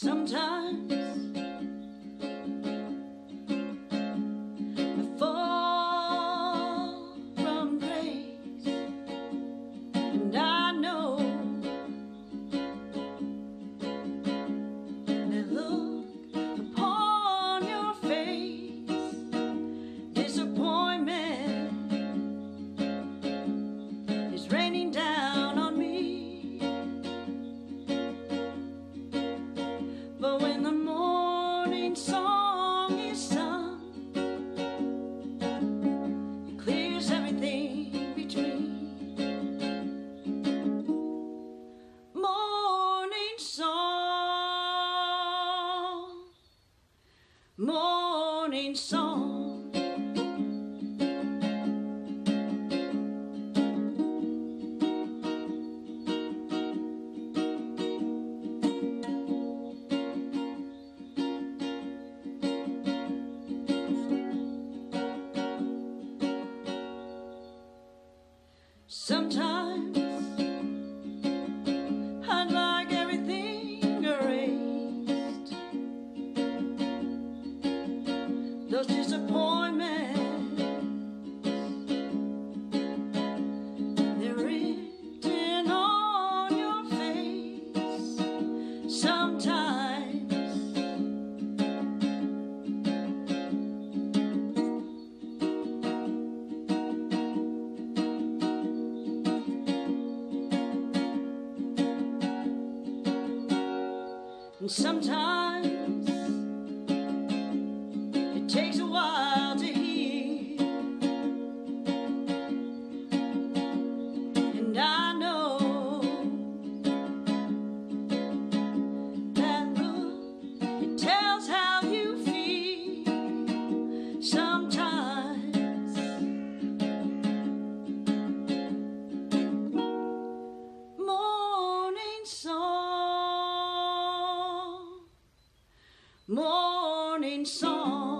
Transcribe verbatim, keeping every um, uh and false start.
Sometimes I fall from grace, and I know that look upon your face, disappointment is raining down on me. But when the morning song is sung, it clears everything between. Morning song, morning song. Sometimes I'd like everything erased, those disappointments, they're written on your face. Sometimes And sometimes it takes a while to heal, and I know that look, it tells how you feel. Sometimes morning song, morning song.